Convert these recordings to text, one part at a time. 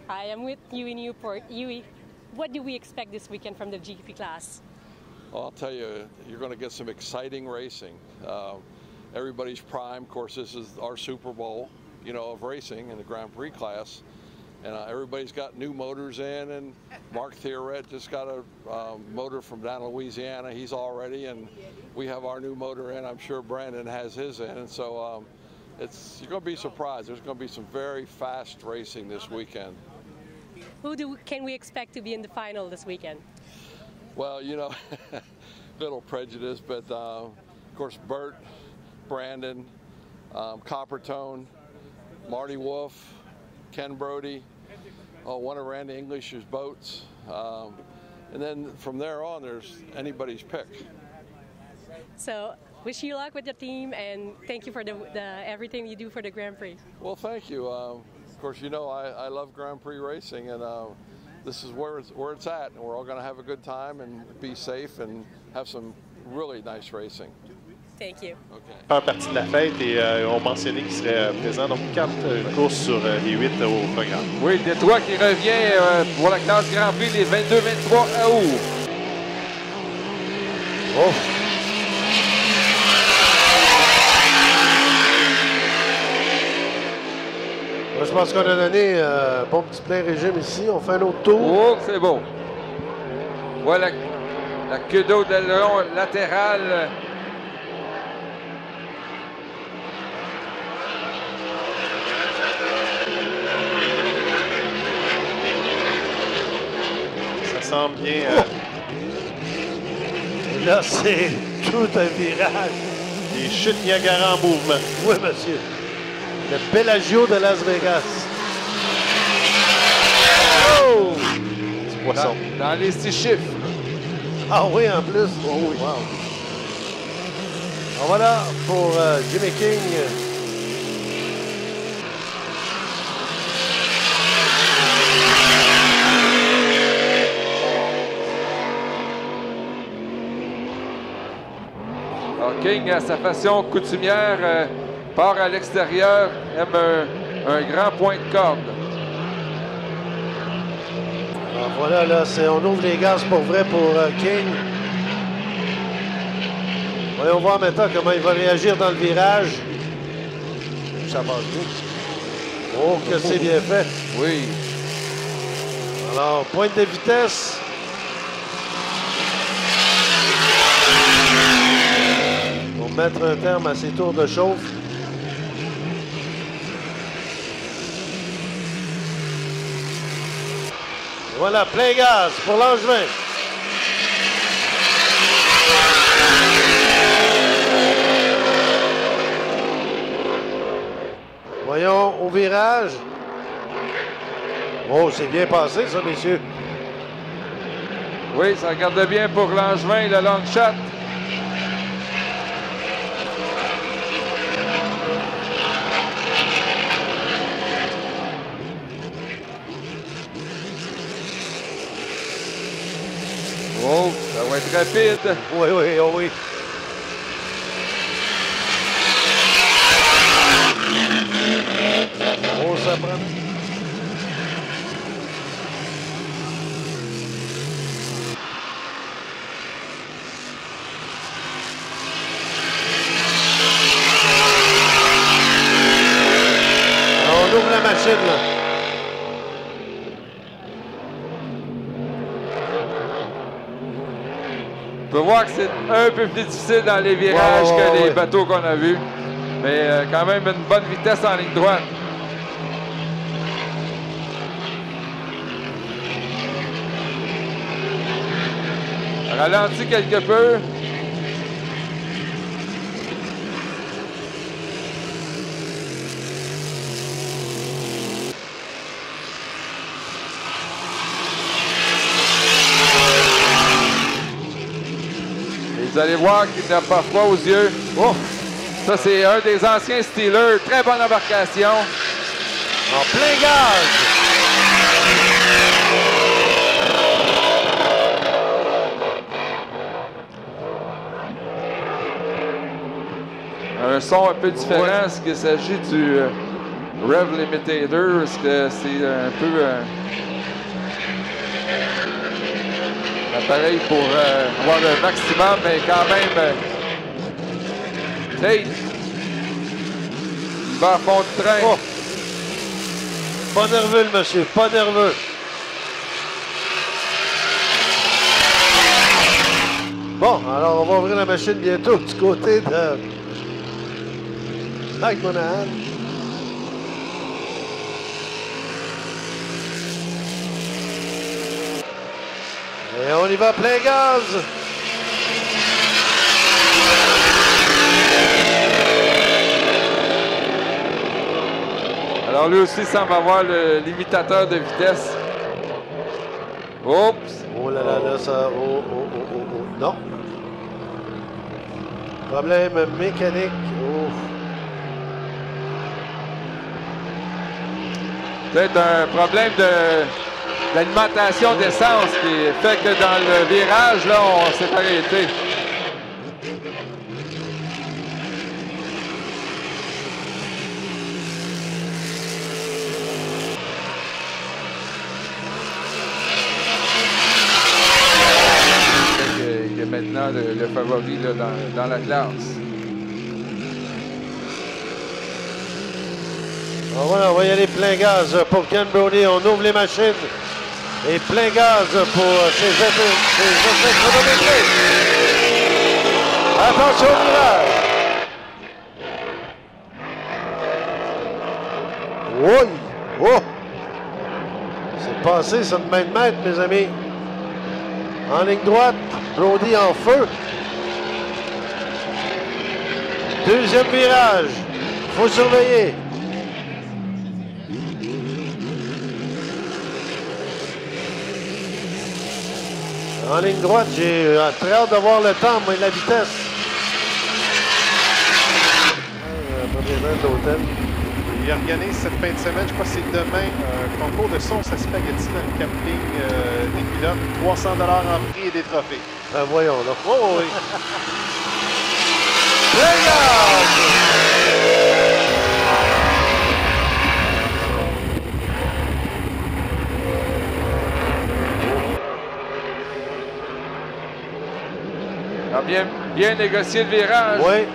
Hi, I'm with Yui Newport. Yui, what do we expect this weekend from the GP class? Well, I'll tell you, you're going to get some exciting racing. Everybody's prime. Of course, this is our Super Bowl, you know, of racing in the Grand Prix class. And everybody's got new motors in, and Mark Theoret just got a motor from down in Louisiana. He's all ready, and we have our new motor in. I'm sure Brandon has his in. And so you're going to be surprised. There's going to be some very fast racing this weekend. Who can we expect to be in the final this weekend? Well, you know, little prejudice, but of course, Bert, Brandon, Coppertone, Marty Wolf, Ken Brody, one of Randy English's boats. And then from there on, there's anybody's pick. So, wish you luck with the team, and thank you for everything you do for the Grand Prix. Well, thank you. Of course, you know I love Grand Prix racing, and this is where it's at, and we're all going to have a good time and be safe and have some really nice racing. Thank you. Okay. Faire partie de la fête et on mentionnait qu'il serait présent. Donc 4 courses sur les 8 au programme. Oui, Détroit qui revient pour la classe Grand Prix les 22-23 août. Oh. Je pense qu'on a donné un bon petit plein régime ici. On fait un autre tour. Oh, c'est beau. Voilà la queue d'eau d'aileron latérale. Ça semble bien. Là, c'est tout un virage. Des chutes Niagara en mouvement. Oui, monsieur. Le Bellagio de Las Vegas. Oh! Petit poisson. Dans les 6 chiffres. Ah oui, en plus. Oh oui. Wow. Alors voilà pour Jimmy King. Alors King, à sa façon coutumière, part à l'extérieur, aime un grand point de corde. Alors voilà, là, on ouvre les gaz pour vrai pour King. Voyons voir maintenant comment il va réagir dans le virage. Ça passe bien. Oh, que c'est bien fait. Oui. Alors, pointe de vitesse. Pour mettre un terme à ses tours de chauffe. Voilà, plein gaz pour Langevin. Voyons au virage. Oh, c'est bien passé, ça, messieurs. Oui, ça regarde bien pour Langevin, le long shot. Oh, ça va être rapide. Oui, oui, oh oui. Oh, ça prend. Alors, on ouvre la machine, là. On peut voir que c'est un peu plus difficile dans les virages que les bateaux qu'on a vus. Mais quand même une bonne vitesse en ligne droite. Ralentit quelque peu. Vous allez voir qu'il n'a pas froid aux yeux. Oh, ça, c'est un des anciens Steelers. Très bonne embarcation. En plein gaz. Un son un peu différent, ce qu'il s'agit du Rev Limitator, parce que c'est un peu l'appareil pour avoir le maximum, mais quand même, Tate, il va à fond de train. Oh. Pas nerveux, le monsieur, pas nerveux. Bon, alors on va ouvrir la machine bientôt du côté de Mike Monahan. Et on y va plein gaz. Alors lui aussi semble avoir le limitateur de vitesse. Oups! Oh là là, là, ça... Oh. Non. Problème mécanique. Oh. Peut-être un problème d'alimentation d'essence qui fait que dans le virage, là, on s'est arrêté. Il est maintenant le favori là, dans la classe. Voilà, on va y aller plein gaz pour Ken Brodie. On ouvre les machines. Et plein gaz pour ces essais chronométrés. Attention au virage. Oui. Oh. C'est passé ça de main de maître, mes amis. En ligne droite, Brodie en feu. Deuxième virage. Il faut surveiller. En ligne droite, j'ai très hâte de voir le temps, mais la vitesse. Il organise cette fin de semaine, je crois que c'est demain, un concours de sauce à spaghetti dans le camping des pilotes. 300 $ en prix et des trophées. Ben voyons là. Oh oui! Alors bien négocié le virage. Oui.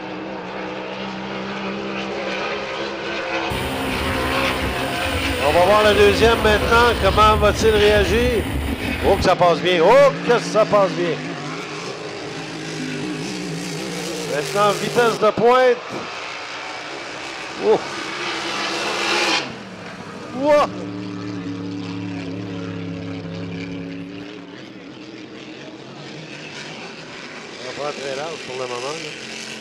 On va voir le deuxième maintenant. Comment va-t-il réagir? Oh, que ça passe bien. Oh, que ça passe bien. Maintenant, vitesse de pointe. Oh. Wow. On va pas très large pour le moment. Là.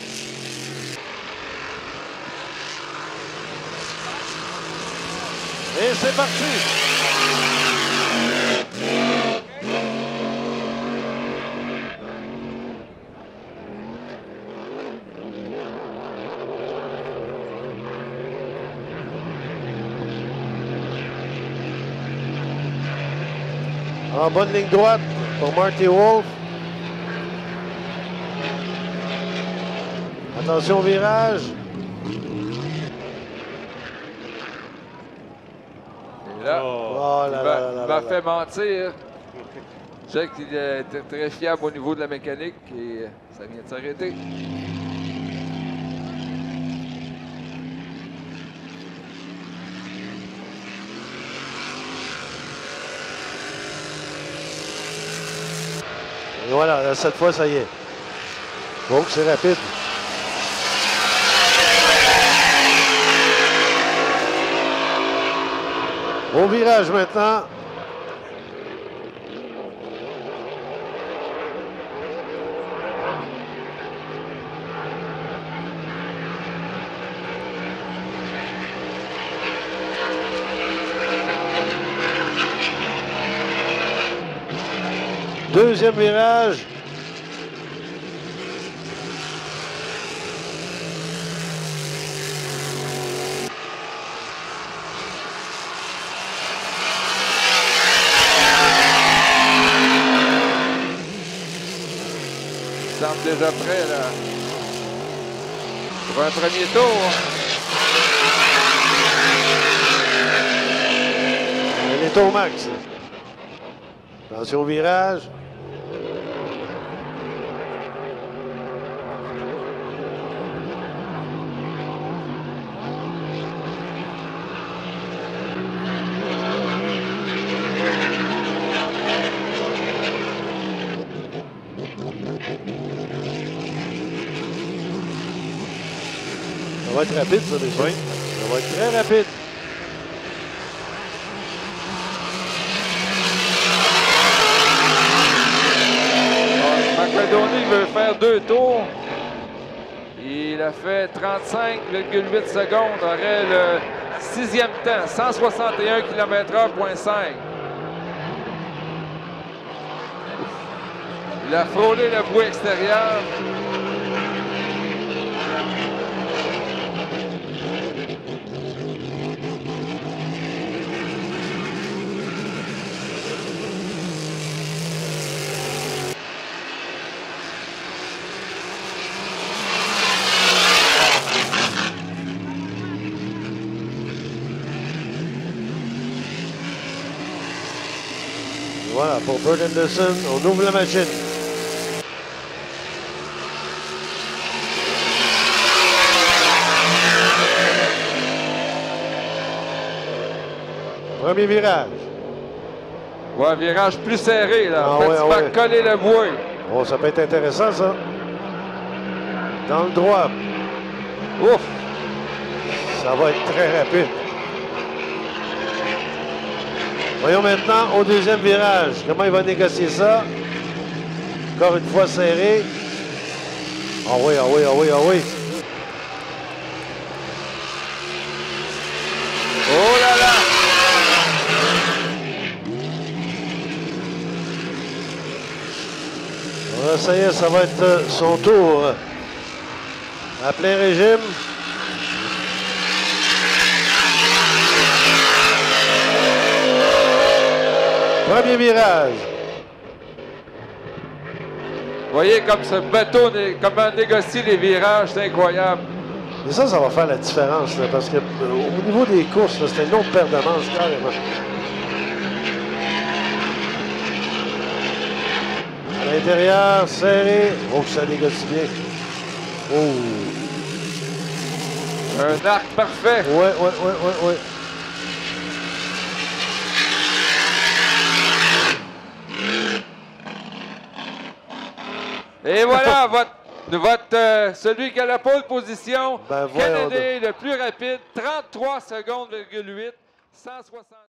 Et c'est parti! En bonne ligne droite pour Marty Wolf. Attention au virage. Et là, Oh là là il m'a fait mentir. Je sais qu'il était très fiable au niveau de la mécanique et ça vient de s'arrêter. Et voilà, là, cette fois, ça y est. Oh, c'est rapide. Au virage maintenant. Deuxième virage. Il semble déjà prêt là, pour un premier tour. Bientôt au max. Attention au virage. Ça va être rapide, ça, déjà. Oui. Ça va être très rapide. McIlhenny veut faire 2 tours. Il a fait 35,8 secondes. Aurait le 6e temps, 161 km/h.5. Il a frôlé le bout extérieur. Voilà, pour Bert Anderson, on ouvre la machine. Premier virage. Ouais, virage plus serré, là. Ah En fait, ouais, tu ouais. vas coller le bois. Oh, ça peut être intéressant, ça. Dans le droit. Ouf! Ça va être très rapide. Voyons maintenant au deuxième virage. Comment il va négocier ça? Encore une fois serré. Ah oui, ah oui, ah oui, ah oui. Oh là là! Voilà, ça y est, ça va être son tour. À plein régime. Premier virage. Vous voyez comme ce bateau, comment négocie les virages, c'est incroyable. Et ça va faire la différence, là, parce que au niveau des courses, c'était une autre paire de manches, carrément. À l'intérieur, serré. Oh, ça négocie bien. Oh. Un arc parfait. Ouais. Et voilà, celui qui a la pole position, Ben, voyons Kennedy, le plus rapide, 33 secondes,8, 160.